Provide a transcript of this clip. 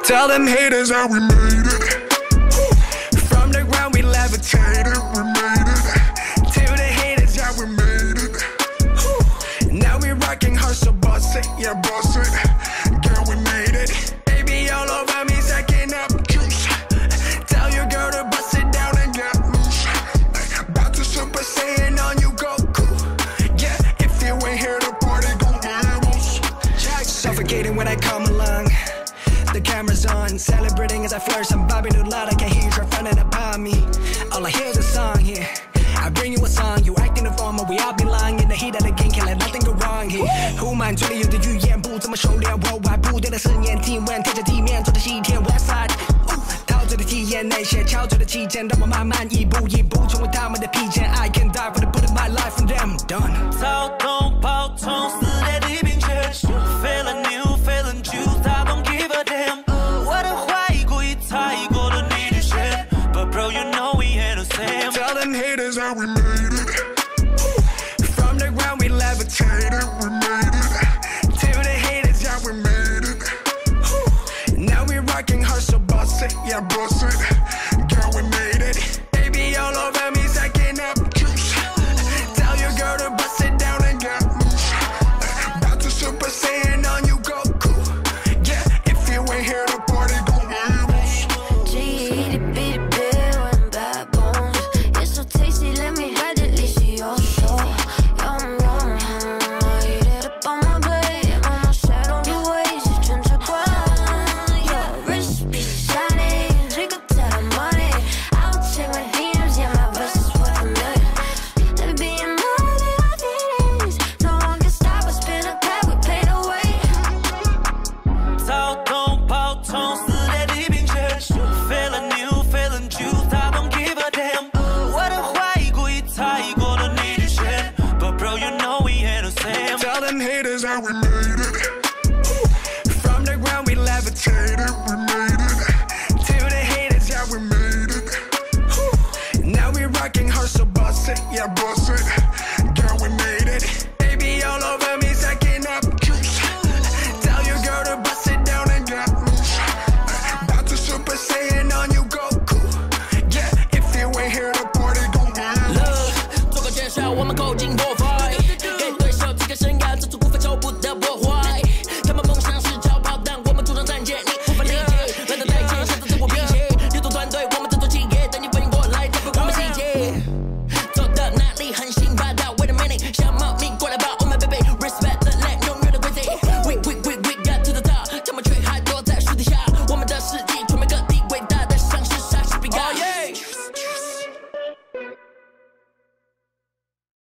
Tell them haters how we made it. From the ground we levitated, we made it. Tell the haters how we made it. Now we rocking hard, so boss it, yeah boss it. Girl, we made it. Baby all over me, sucking up juice. Tell your girl to bust it down and get loose. About to Super Saiyan on you, Goku. Yeah, if you ain't here to party, go levels. Suffocating when I come along. The camera's on, celebrating as I flourish. I'm bobbing to loud, I can hear you fronting upon me. All I hear is a song here. I bring you a song, you acting the former. We all belong in the heat of the game, can't let nothing go wrong here. Who mind 最有的语言不怎么熟练，我外部对的誓言，体温贴着地面，做的西天 West Side。陶醉的体验那些憔悴的期间，让我慢慢一步一步成为他们的披肩。I can die for the put in my life from them done。 躁动爆冲撕裂地平线 ，feeling new feeling juice。I don't give a damn。我的怀疑故意踩过了你的线 ，But bro you know we ain't the same。 Tell them haters how we made it. From the ground we levitated, we made it. Tell the haters how we made it. Now we rocking hard, so boss it, yeah boss it. Girl, we made it. Baby all over me, sucking up juice. Tell your girl to bust it down and get loose. About to Super Saiyan on you, Goku. Yeah, if you ain't here to party, go levels. G-itty-bitty-bit and bad bones. You're so tasty, let me ride it, Lizzie, you're so yum, yum. I eat it up on my plate, on my shadow, the ways you turn to ground. Your wrist be shining, drink up to the money. I'll check my DMs, yeah, my verse is worth a million. Let me be in more than our feelings. No one can stop us, spin a cat, we paid away. 躁动爆冲撕裂地平线 ，feeling new feeling juice。I don't give a damn。我的怀疑故意踩过了你的线 ，But bro you know we ain't the same。 Tell them haters how we made it. From the ground we levitated, we made it. Tell the haters how we made it. Now we rocking hard, so boss it, yeah boss